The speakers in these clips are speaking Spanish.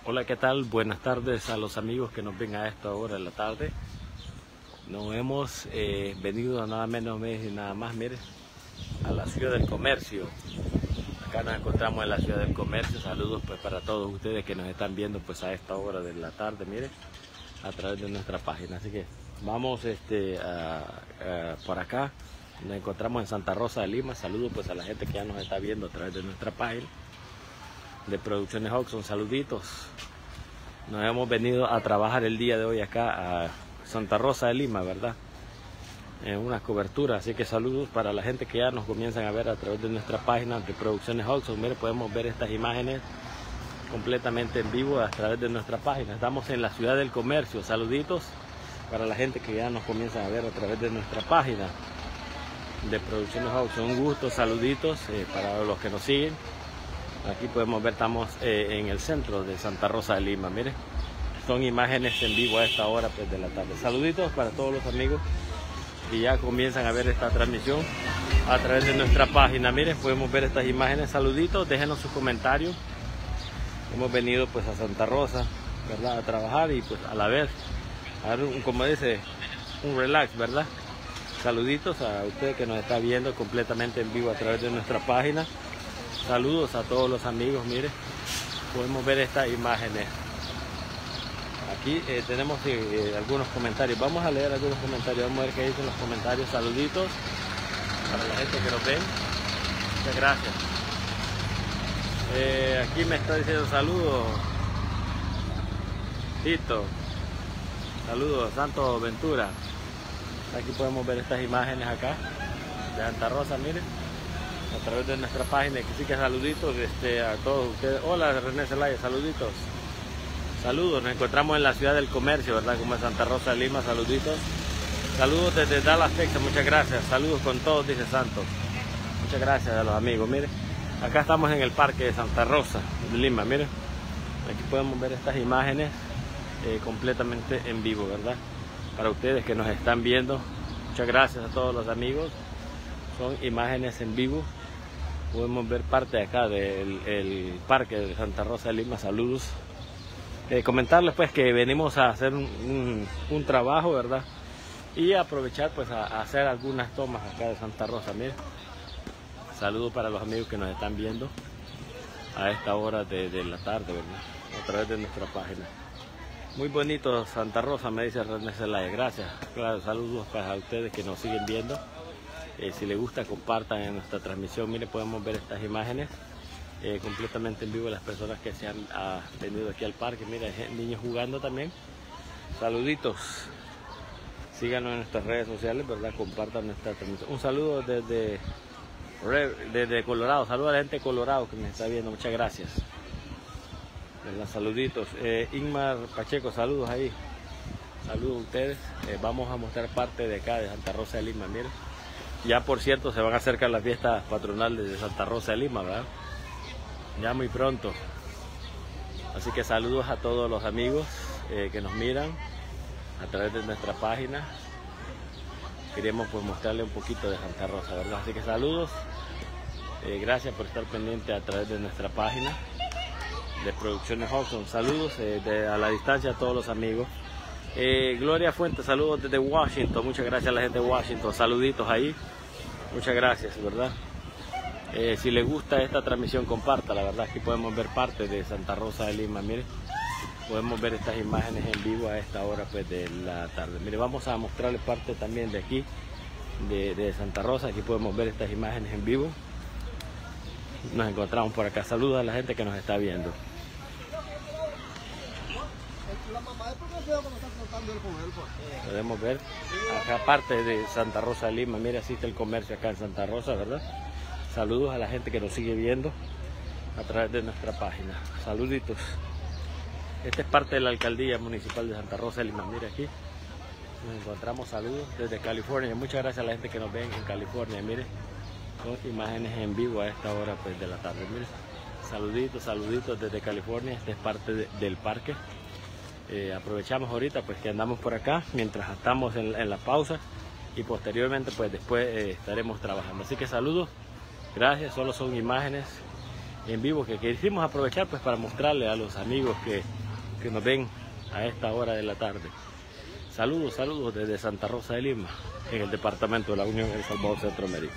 Hola, ¿qué tal? Buenas tardes a los amigos que nos ven a esta hora de la tarde. Nos hemos venido nada menos y nada más, mire, a la Ciudad del Comercio. Acá nos encontramos en la Ciudad del Comercio. Saludos pues para todos ustedes que nos están viendo pues a esta hora de la tarde, mire, a través de nuestra página. Así que vamos por acá. Nos encontramos en Santa Rosa de Lima. Saludos pues a la gente que ya nos está viendo a través de nuestra página de Producciones Oxon. Saluditos. Nos hemos venido a trabajar el día de hoy acá a Santa Rosa de Lima, ¿verdad? En unas coberturas, así que saludos para la gente que ya nos comienzan a ver a través de nuestra página de Producciones Oxon. Mire, podemos ver estas imágenes completamente en vivo a través de nuestra página. Estamos en la Ciudad del Comercio. Saluditos para la gente que ya nos comienza a ver a través de nuestra página de Producciones Oxon. Un gusto, saluditos para los que nos siguen. Aquí podemos ver, estamos en el centro de Santa Rosa de Lima. Mire, son imágenes en vivo a esta hora pues, de la tarde. Saluditos para todos los amigos que ya comienzan a ver esta transmisión a través de nuestra página. Mire, podemos ver estas imágenes. Saluditos, déjenos sus comentarios. Hemos venido pues a Santa Rosa, ¿verdad?, a trabajar y pues a la vez a dar como dice, un relax, ¿verdad? Saluditos a usted que nos está viendo completamente en vivo a través de nuestra página. Saludos a todos los amigos. Mire, podemos ver estas imágenes. Aquí tenemos algunos comentarios. Vamos a leer algunos comentarios. Vamos a ver qué dicen los comentarios. Saluditos para la gente que nos ven. Muchas gracias. Aquí me está diciendo saludos Tito. Saludos Santo Ventura. Aquí podemos ver estas imágenes acá de Santa Rosa. Mire, a través de nuestra página. Así que saluditos a todos ustedes. Hola René Zelaya, saluditos. Saludos, nos encontramos en la Ciudad del Comercio, ¿verdad? Como es Santa Rosa de Lima, saluditos. Saludos desde Dallas, Texas, muchas gracias. Saludos con todos, dice Santos. Muchas gracias a los amigos. Mire, acá estamos en el parque de Santa Rosa de Lima. Mire, aquí podemos ver estas imágenes completamente en vivo, ¿verdad? Para ustedes que nos están viendo, muchas gracias a todos los amigos. Son imágenes en vivo. Podemos ver parte de acá del parque de Santa Rosa de Lima. Saludos. Comentarles pues que venimos a hacer un trabajo, ¿verdad? Y aprovechar pues a hacer algunas tomas acá de Santa Rosa. Mire, saludos para los amigos que nos están viendo a esta hora de la tarde, ¿verdad? A través de nuestra página. Muy bonito Santa Rosa, me dice René Zelaya. Gracias. Claro, saludos para ustedes que nos siguen viendo. Si les gusta, compartan en nuestra transmisión. Mire, podemos ver estas imágenes completamente en vivo de las personas que se han venido aquí al parque. Mira, hay niños jugando también. Saluditos. Síganos en nuestras redes sociales, ¿verdad? Compartan nuestra transmisión. Un saludo desde Colorado. Saludos a la gente de Colorado que me está viendo. Muchas gracias. ¿Verdad? Saluditos. Inmar Pacheco, saludos ahí. Saludos a ustedes. Vamos a mostrar parte de acá de Santa Rosa de Lima. Miren. Ya por cierto se van a acercar las fiestas patronales de Santa Rosa de Lima, ¿verdad? Ya muy pronto. Así que saludos a todos los amigos que nos miran a través de nuestra página. Queremos pues mostrarle un poquito de Santa Rosa, ¿verdad? Así que saludos. Gracias por estar pendiente a través de nuestra página de Producciones Oxon. Saludos a la distancia a todos los amigos. Gloria Fuentes, saludos desde Washington. Muchas gracias a la gente de Washington. Saluditos ahí. Muchas gracias, ¿verdad? Si les gusta esta transmisión, comparta. La verdad, aquí podemos ver parte de Santa Rosa de Lima. Mire, podemos ver estas imágenes en vivo a esta hora pues, de la tarde. Mire, vamos a mostrarles parte también de aquí, de Santa Rosa. Aquí podemos ver estas imágenes en vivo. Nos encontramos por acá. Saludos a la gente que nos está viendo. Podemos ver acá parte de Santa Rosa de Lima. Mira, existe el comercio acá en Santa Rosa, ¿verdad? Saludos a la gente que nos sigue viendo a través de nuestra página. Saluditos. Esta es parte de la alcaldía municipal de Santa Rosa de Lima. Mira aquí. Nos encontramos. Saludos desde California. Muchas gracias a la gente que nos ven en California. Mire, son imágenes en vivo a esta hora pues, de la tarde. Mire, saluditos, saluditos desde California. Esta es parte del parque. Aprovechamos ahorita pues que andamos por acá mientras estamos en la pausa y posteriormente pues después estaremos trabajando. Así que saludos, gracias. Solo son imágenes en vivo que quisimos aprovechar pues para mostrarle a los amigos que nos ven a esta hora de la tarde. Saludos, saludos desde Santa Rosa de Lima, en el departamento de la Unión El Salvador, Centroamérica.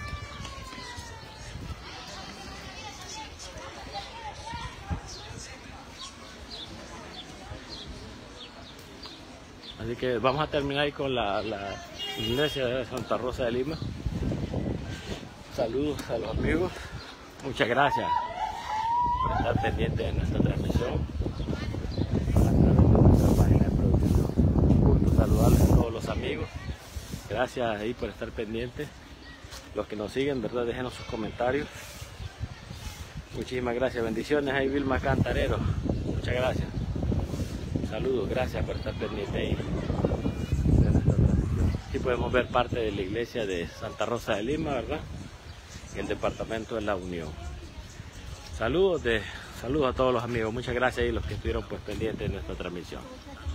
Así que vamos a terminar con la iglesia de Santa Rosa de Lima. Saludos a los amigos. Muchas gracias por estar pendientes de nuestra transmisión a través de nuestra página de producción. Un gusto saludarles a todos los amigos. Gracias ahí por estar pendientes. Los que nos siguen, ¿verdad? Déjenos sus comentarios. Muchísimas gracias. Bendiciones ahí, Vilma Cantarero. Muchas gracias. Saludos, gracias por estar pendiente ahí de nuestra transmisión. Aquí podemos ver parte de la iglesia de Santa Rosa de Lima, ¿verdad? En el departamento de la Unión. Saludos a todos los amigos. Muchas gracias y los que estuvieron pues pendientes de nuestra transmisión.